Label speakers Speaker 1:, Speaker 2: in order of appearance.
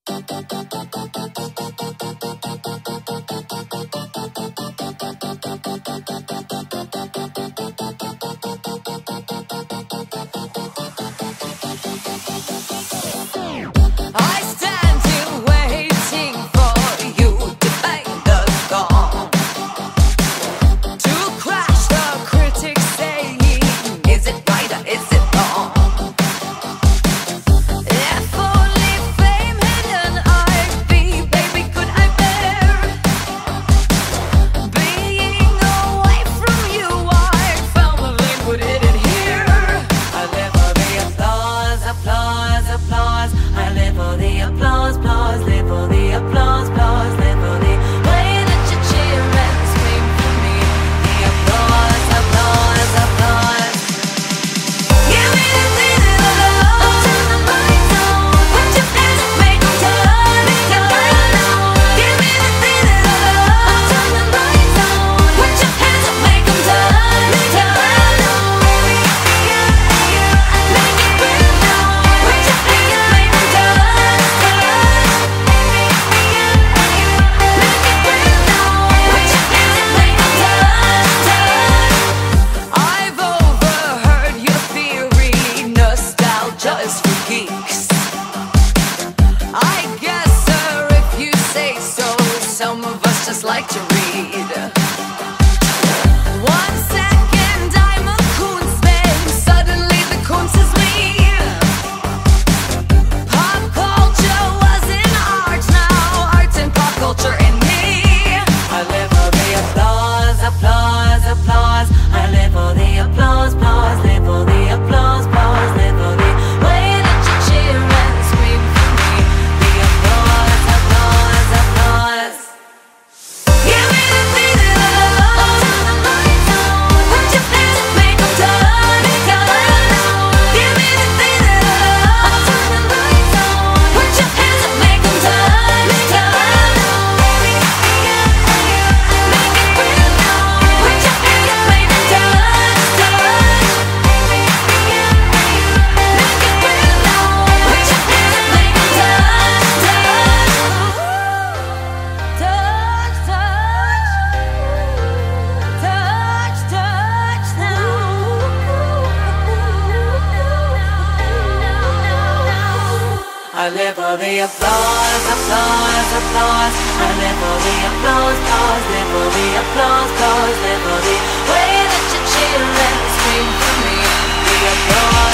Speaker 1: Like to read. 1 second I'm a Kunst babe, suddenly the Kunst is me. Pop culture was in art, now art's in pop culture in me. I live for the applause, applause, applause. I live for the applause, applause, live for the applause, applause, live for the way that you cheer and scream for me. The applause, applause, applause. I live for the applause, applause, applause. I live for the applause, applause, live for the applause, applause, live for the way that you cheer and scream for me. The applause.